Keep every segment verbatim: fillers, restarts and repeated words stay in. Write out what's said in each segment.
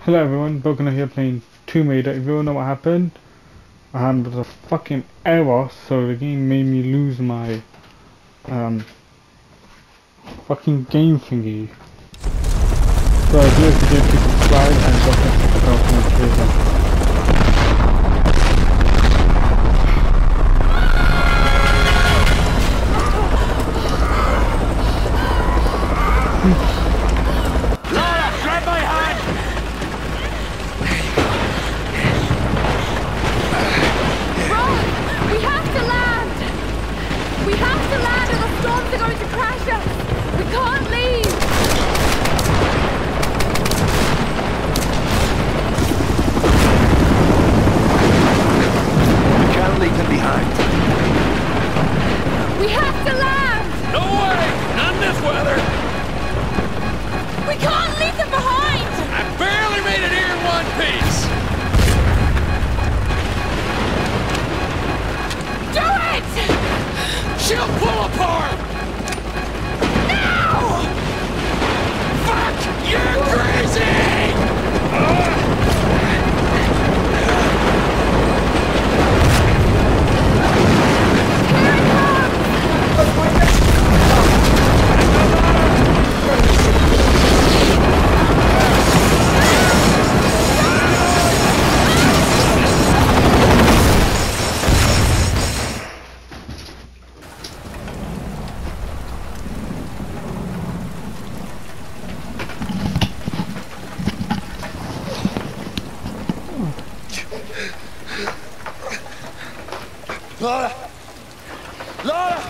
Hello everyone, Broken here playing Tomb Raider. If you don't know what happened, um, there was a fucking error, so the game made me lose my um fucking game thingy. So if you like the game, please subscribe and don't forget to comment. She'll pull apart! Now! Fuck! You're crazy! Uh. Laura! Laura!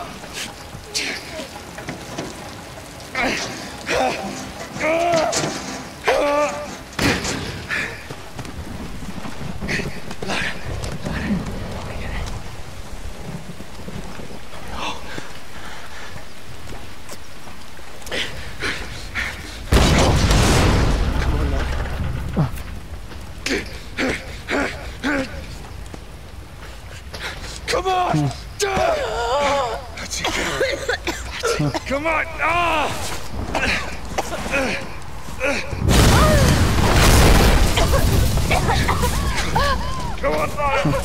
Come on! Hmm. That's it. That's it. Come on! Ah! Come on,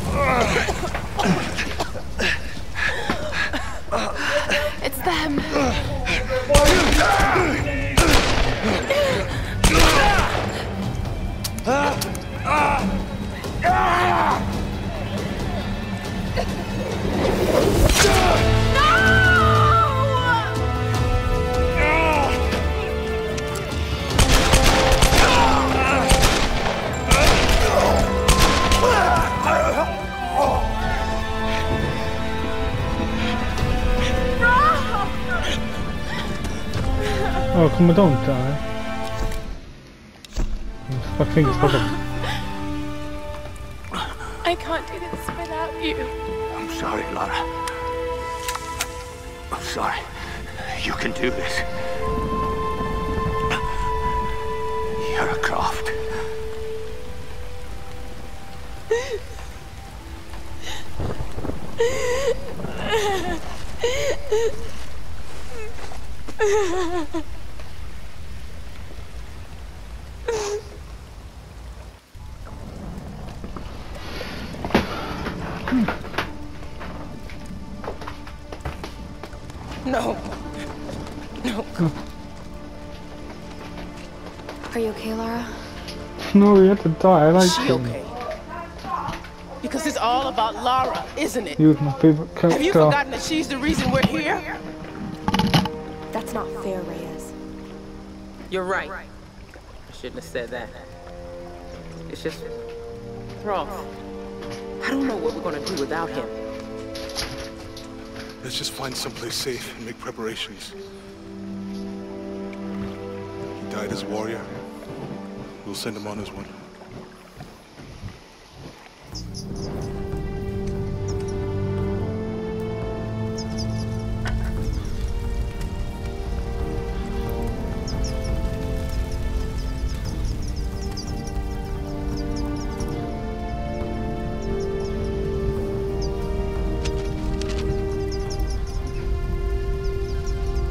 it's them. Oh, come on, don't die. Fuck things, fuck up. I can't do this without you. I'm sorry, Laura. I'm sorry. You can do this. You're a Croft. No. No. Are you okay, Lara? No, you have to die. I like Is she okay? Because it's all about Lara, isn't it? You was my favorite character. Have you forgotten that she's the reason we're here? That's not fair, Reyes. You're right. I shouldn't have said that. It's just... Rolf. I don't know what we're gonna do without him. Let's just find someplace safe and make preparations. He died as a warrior. We'll send him on as one.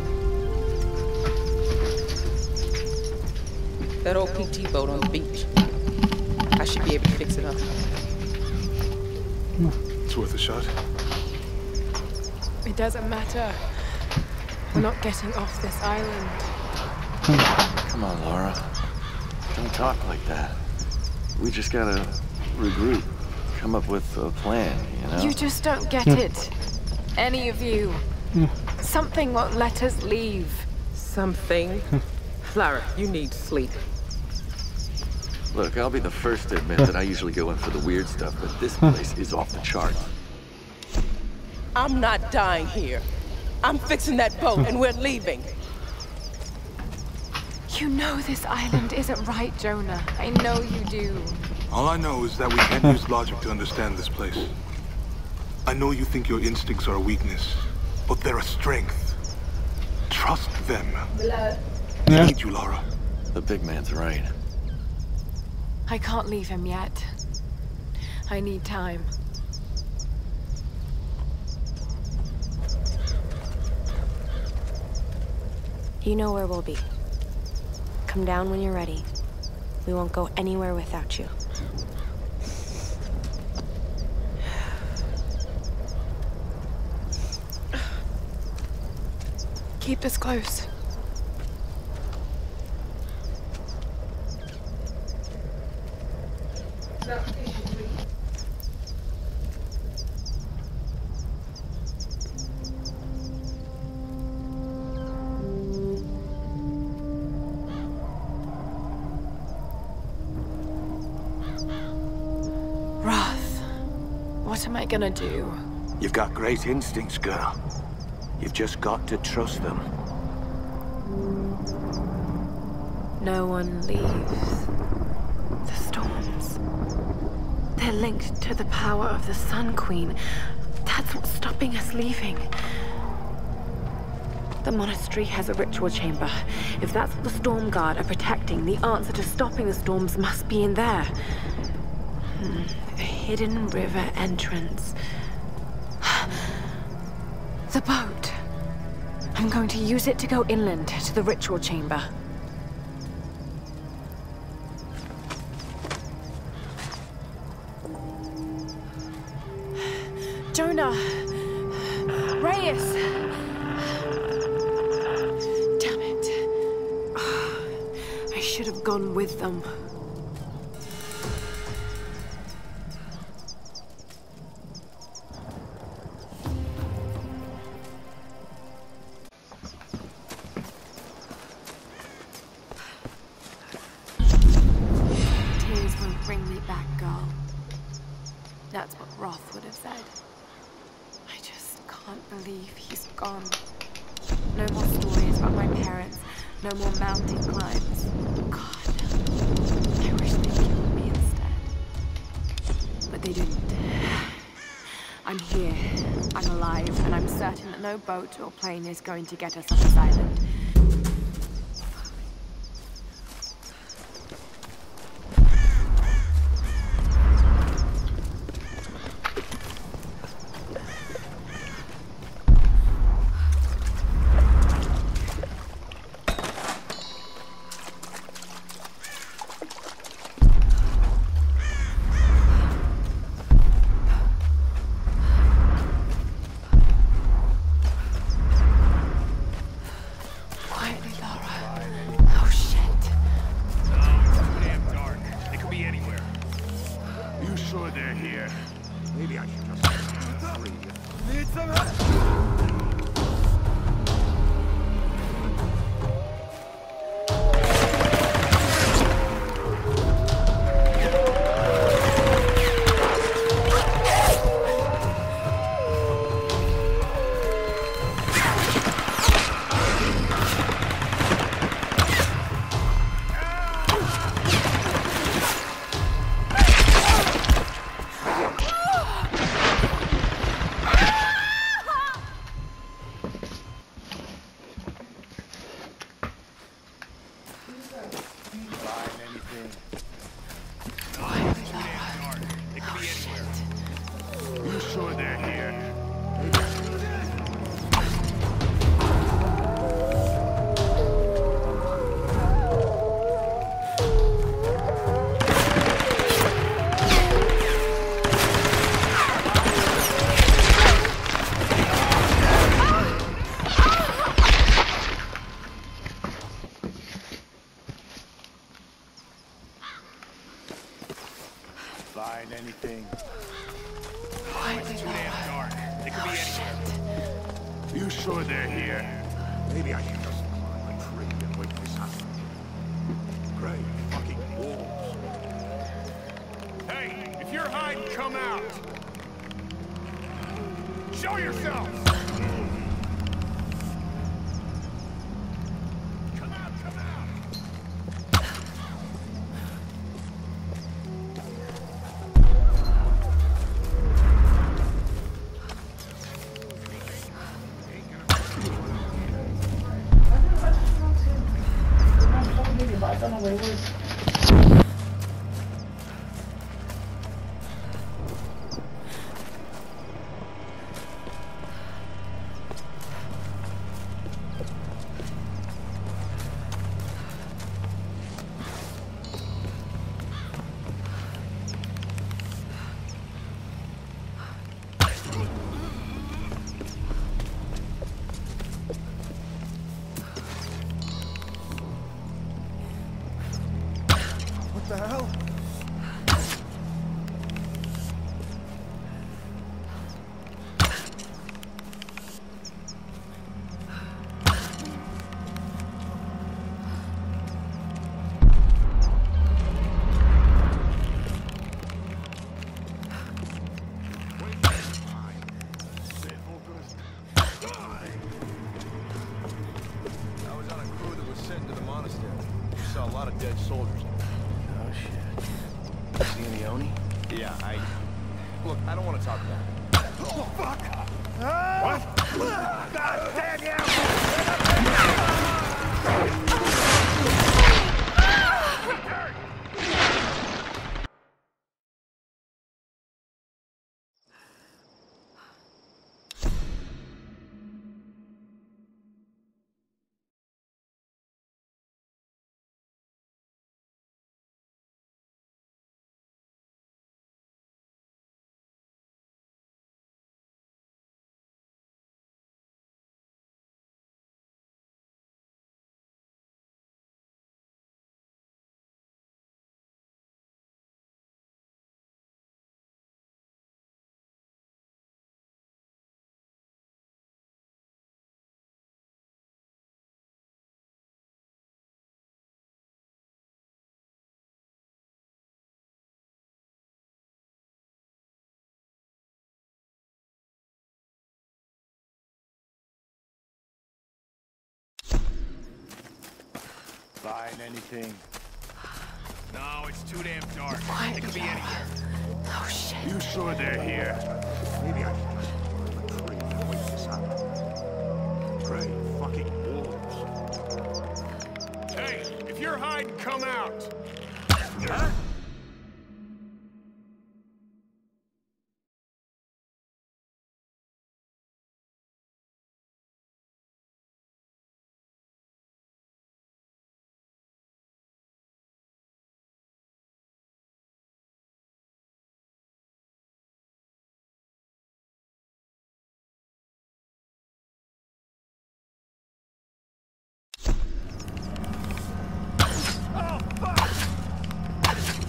That old P T boat on the beach. should be able to fix it up. It's worth a shot. It doesn't matter. We're not getting off this island. Come on, Laura. Don't talk like that. We just gotta regroup. Come up with a plan, you know? You just don't get it. Any of you. Something won't let us leave. Something. Lara, you need sleep. Look, I'll be the first to admit that I usually go in for the weird stuff, but this place is off the charts. I'm not dying here. I'm fixing that boat and we're leaving. You know this island isn't right, Jonah. I know you do. All I know is that we can't use logic to understand this place. I know you think your instincts are a weakness, but they're a strength. Trust them. Yeah. I need you, Laura. The big man's right. I can't leave him yet. I need time. You know where we'll be. Come down when you're ready. We won't go anywhere without you. Keep us close. What am I gonna do? You've got great instincts, girl. You've just got to trust them. No one leaves. The storms. They're linked to the power of the Sun Queen. That's what's stopping us leaving. The monastery has a ritual chamber. If that's what the Storm Guard are protecting, the answer to stopping the storms must be in there. Hmm. A hidden river entrance. The boat. I'm going to use it to go inland to the ritual chamber. Jonah! Reyes! Damn it. I should have gone with them. Tears won't bring me back, girl. That's what Roth would have said. I just can't believe he's gone. No more stories about my parents. No more mountain climbs. God, I wish they killed me instead. But they didn't. I'm here. I'm alive, and I'm certain that no boat or plane is going to get us off this island. Find anything. Quietly, It's too Laura. damn dark. They could Oh, be shit. anywhere. You sure they're here? Maybe I should just climb a tree and wake this up. Great fucking wolves. Hey, if you're hiding, come out. Show yourselves. Come out, come out. I don't know where it was. What the hell? I was on a crew that was sent to the monastery. We saw a lot of dead soldiers. Oh shit. See any Oni? Yeah, I... Look, I don't want to talk about it. Oh, fuck! What? God damn Find anything. No, it's too damn dark. They Quietly, could be Laura. anywhere. Oh, shit. You sure they're here? Maybe I should just climb a tree and wake this up. Great fucking wolves. Hey, if you're hiding, come out. Huh? Oh, fuck!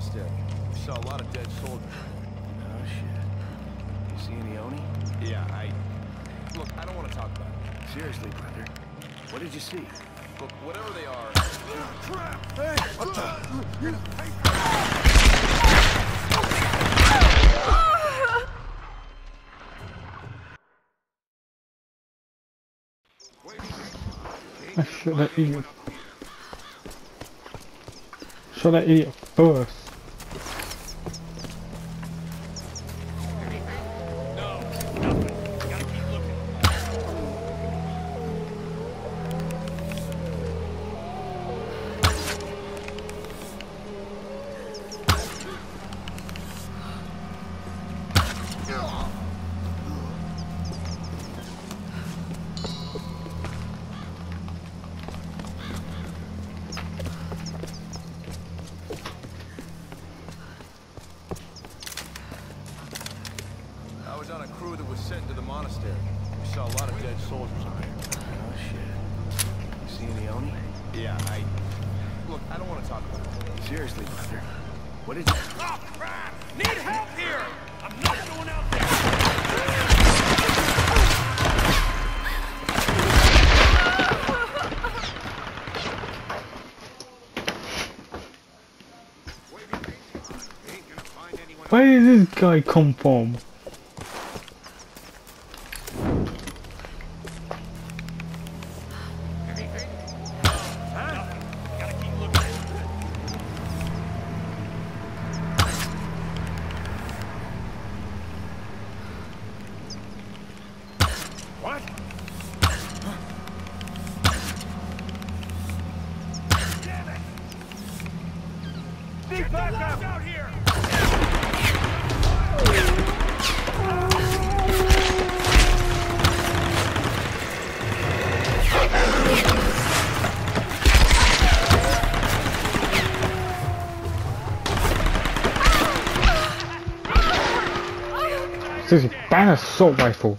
monastery. We saw a lot of dead soldiers. Oh, shit. You see any Oni? Yeah, I... Look, I don't want to talk about it. Seriously, brother. What did you see? Look, whatever they are... I shot that idiot. Shot that idiot first. I was on a crew that was sent to the monastery. We saw a lot of dead soldiers on here. Oh, shit. You see any Oni? Yeah, I... Look, I don't want to talk about it. Seriously, brother. What did you... Oh, crap! Need help here! I'm not going out there! Where did this guy come from? What? Damn it! Get back up out here! This is a ban assault rifle.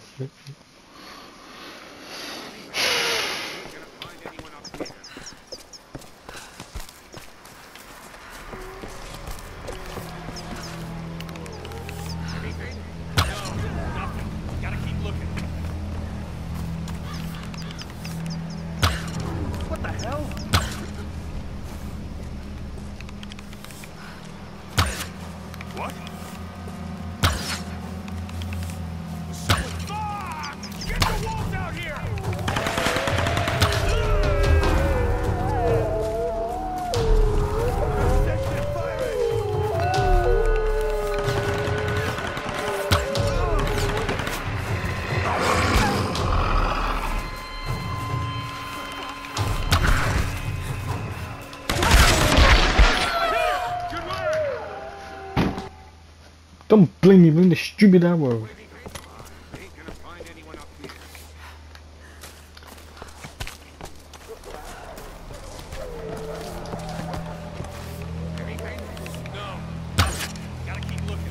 Gotta keep looking. What the hell? What? Fuck! Get the wolves out here! Don't blame me for the stupid arrow. Ain't gonna find anyone up here. Anything? No. Nothing. Gotta keep looking.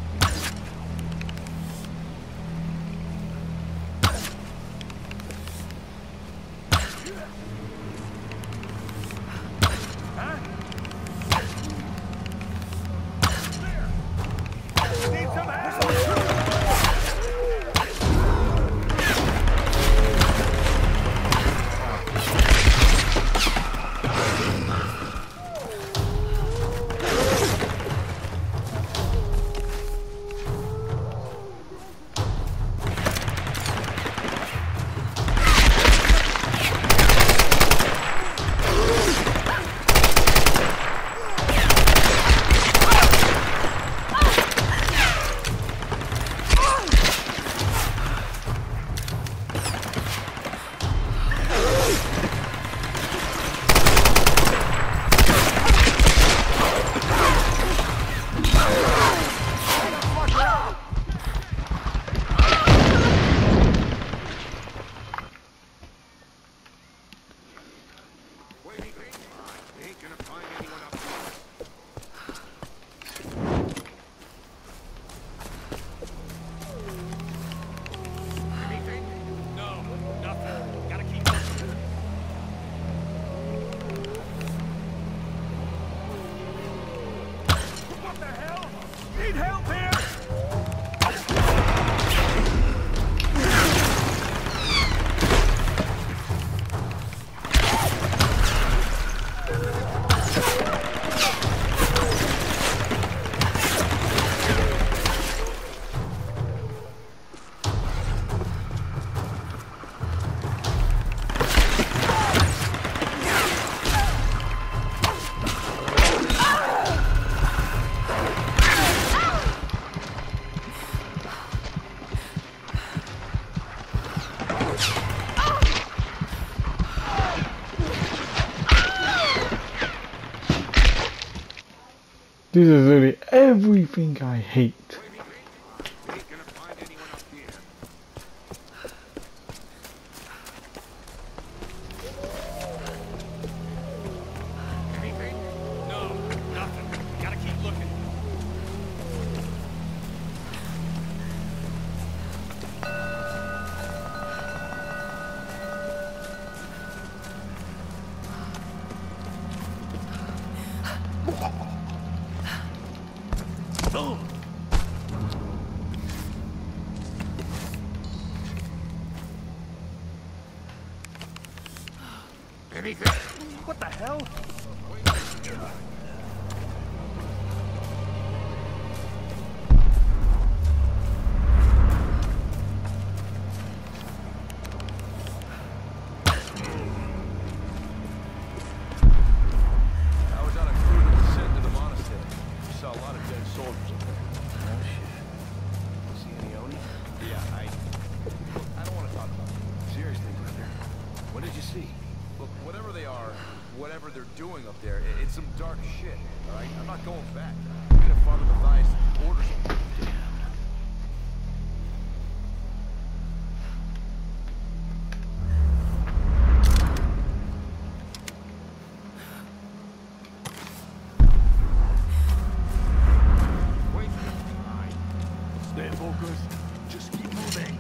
Huh? Need some help! Ain't gonna find anyone up here. Anything? No, nothing. Gotta keep looking. This is literally everything I hate. We ain't gonna find anyone up here. Anything? No, nothing. Gotta keep looking. Boom! Anything? What the hell? I was on a crew that was sent to the monastery. We saw a lot of dead soldiers up there. Oh shit. See any Oni? Yeah, I... I don't want to talk about it. Seriously, brother. What did you see? Look, whatever they are, whatever they're doing up there, i- it's some dark shit, all right? I'm not going back. Even if Father Matthias orders them. Wait. Alright. Stay focused. Just keep moving.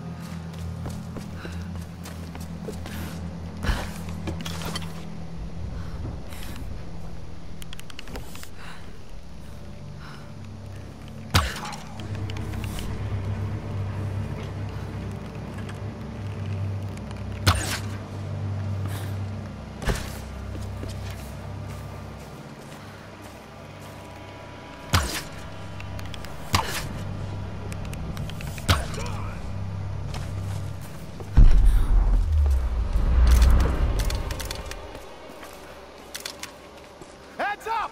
Heads up!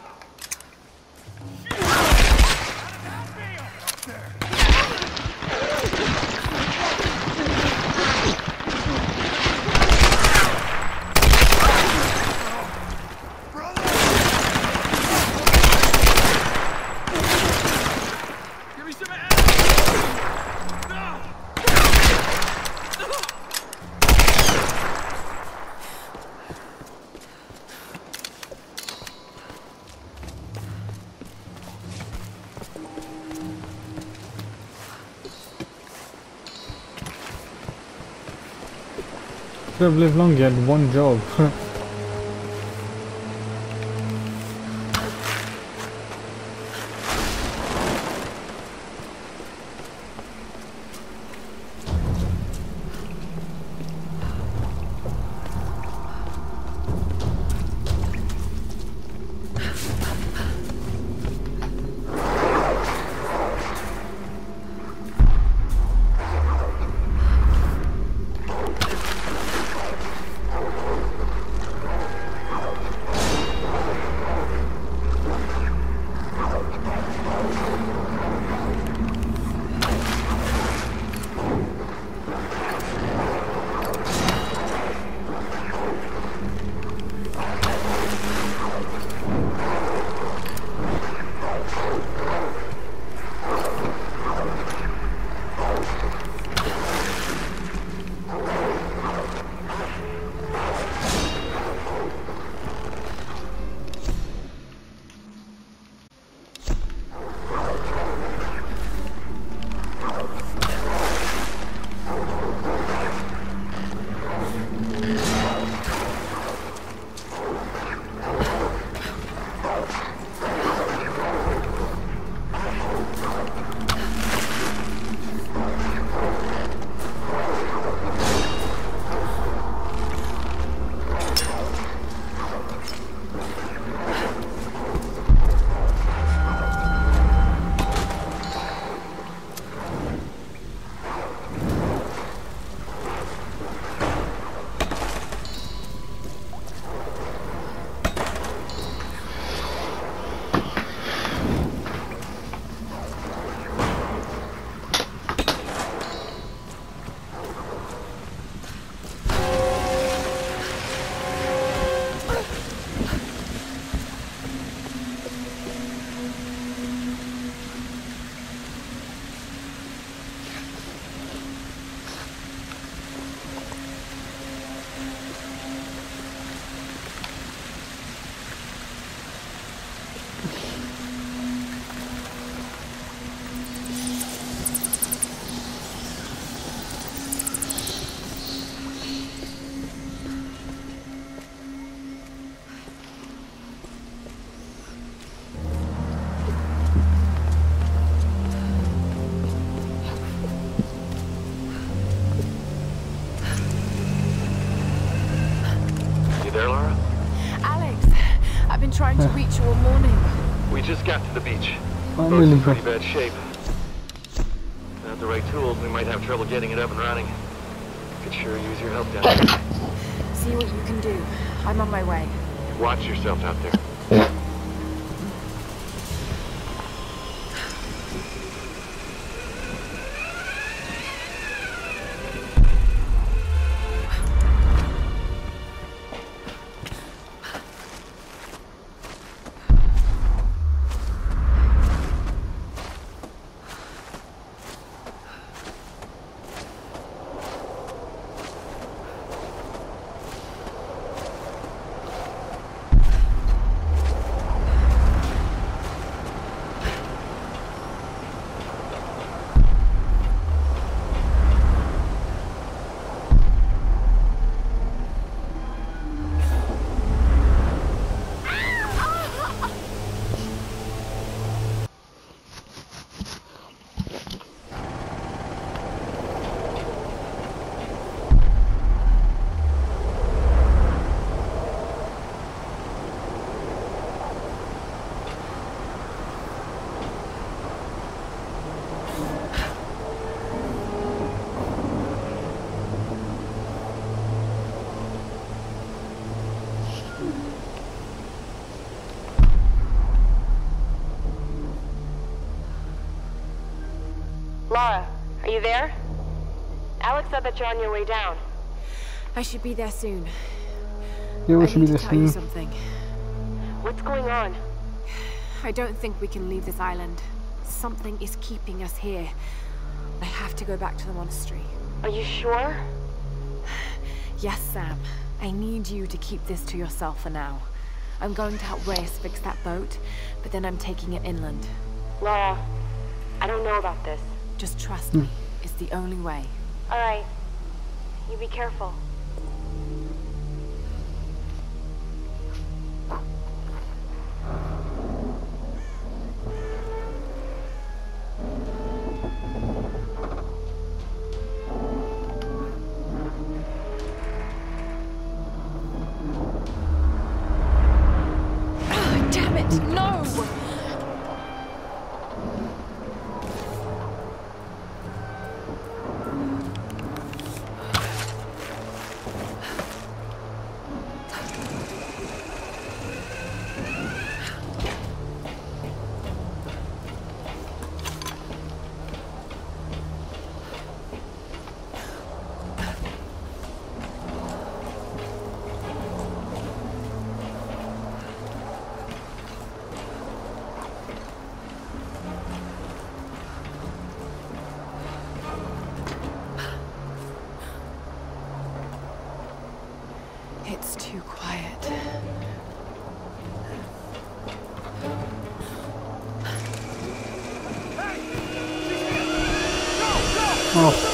Give me some ammo! Should have lived longer, had one job. Laura? Alex, I've been trying to reach you all morning. We just got to the beach. I'm Boat's really in pretty good. bad shape. Without the right tools, we might have trouble getting it up and running. Could sure use your help down there. See what you can do. I'm on my way. Watch yourself out there. Laura, are you there? Alex said that you're on your way down. I should be there soon. Yeah, we I should be need there to tell you soon. something. What's going on? I don't think we can leave this island. Something is keeping us here. I have to go back to the monastery. Are you sure? Yes, Sam. I need you to keep this to yourself for now. I'm going to help Reyes fix that boat, but then I'm taking it inland. Laura, I don't know about this. Just trust me. It's the only way. All right. You be careful. Ah, damn it! No! It's too quiet. Oh.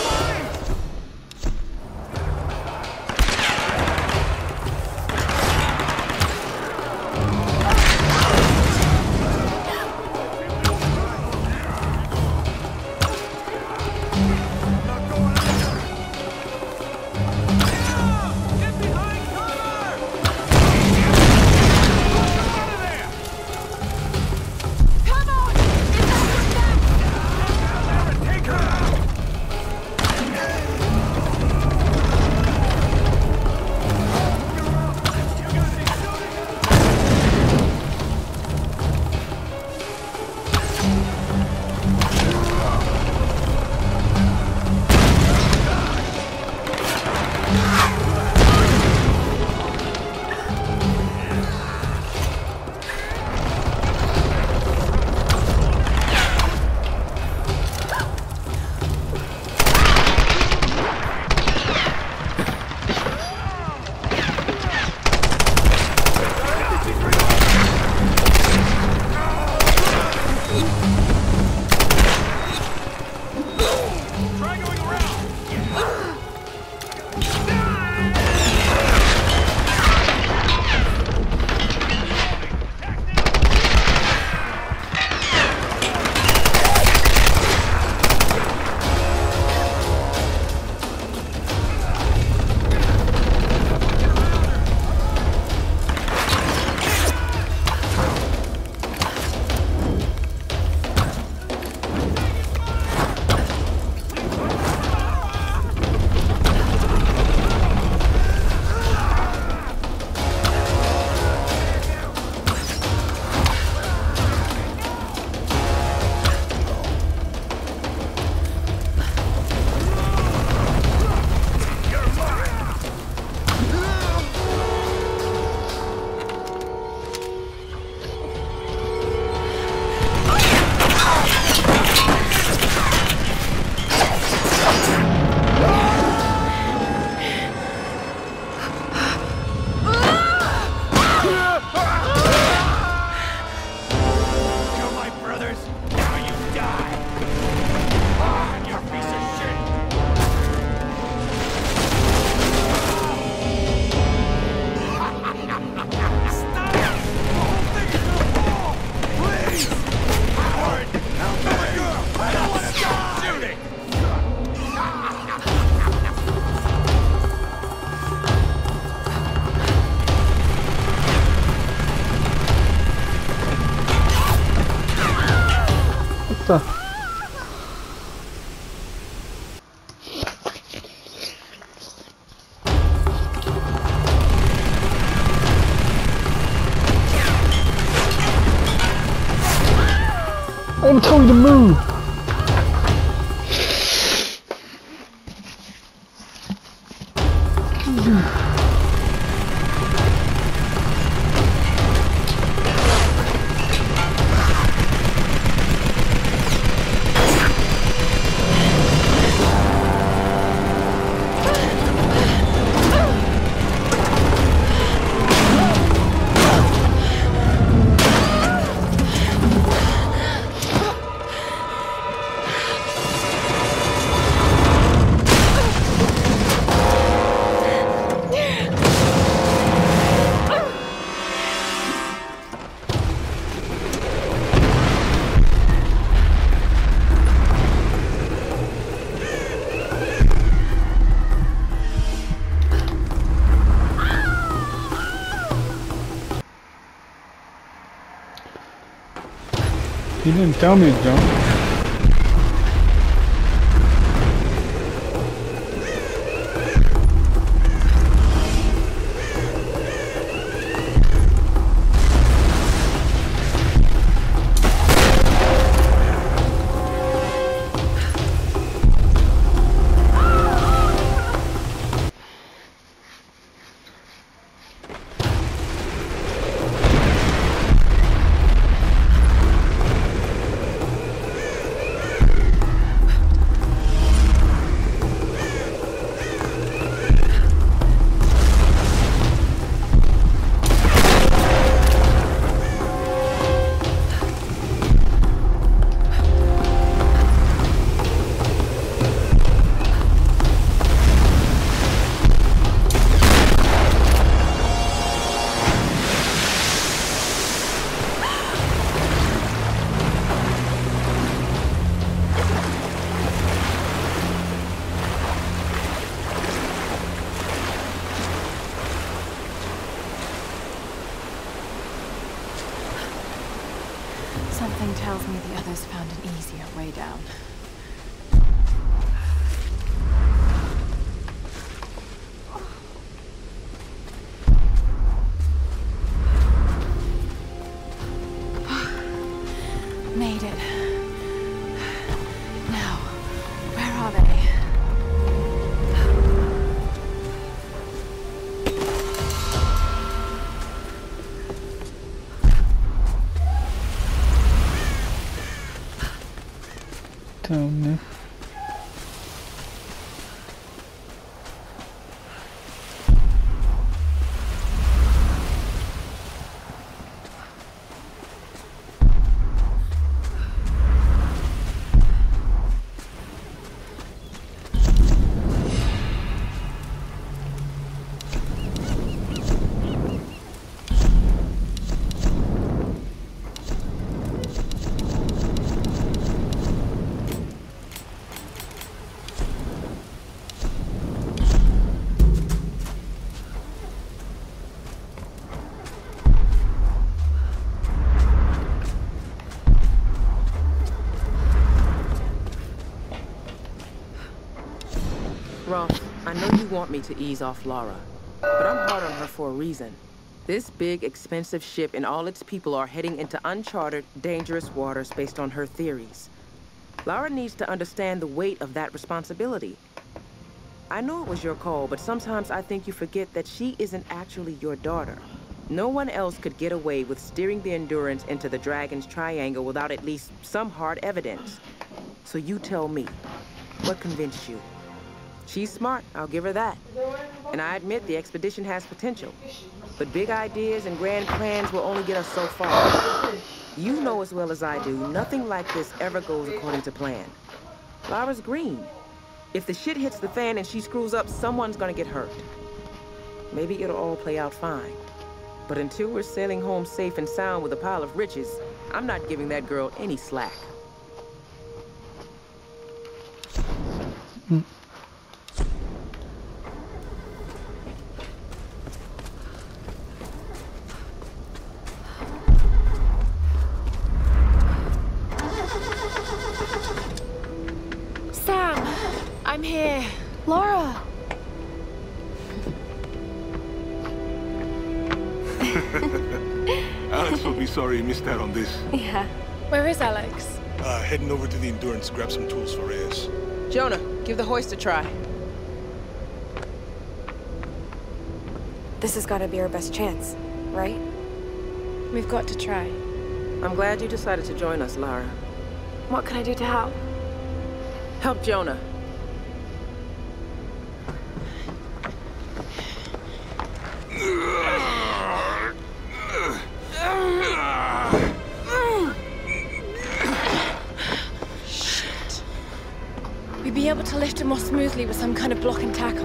faster. I'm telling you to move. You didn't tell me, John. Something tells me the others found an easier way down. Made it. Now, where are they? Don't know. Roth, I know you want me to ease off Lara, but I'm hard on her for a reason. This big, expensive ship and all its people are heading into uncharted, dangerous waters based on her theories. Lara needs to understand the weight of that responsibility. I know it was your call, but sometimes I think you forget that she isn't actually your daughter. No one else could get away with steering the Endurance into the Dragon's Triangle without at least some hard evidence. So you tell me, what convinced you? She's smart, I'll give her that. And I admit the expedition has potential. But big ideas and grand plans will only get us so far. You know as well as I do, nothing like this ever goes according to plan. Lara's green. If the shit hits the fan and she screws up, someone's gonna get hurt. Maybe it'll all play out fine. But until we're sailing home safe and sound with a pile of riches, I'm not giving that girl any slack. Mm. Alex will be sorry he missed out on this. Yeah. Where is Alex? Uh, heading over to the Endurance to grab some tools for Reyes. Jonah, give the hoist a try. This has got to be our best chance, right? We've got to try. I'm glad you decided to join us, Lara. What can I do to help? Help Jonah. Shit. We'd be able to lift him more smoothly with some kind of block and tackle.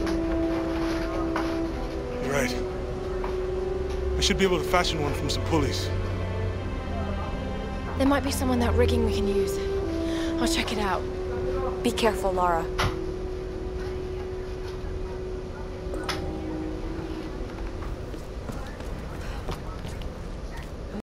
You're right. I should be able to fashion one from some pulleys. There might be some on that rigging we can use. I'll check it out. Be careful, Lara.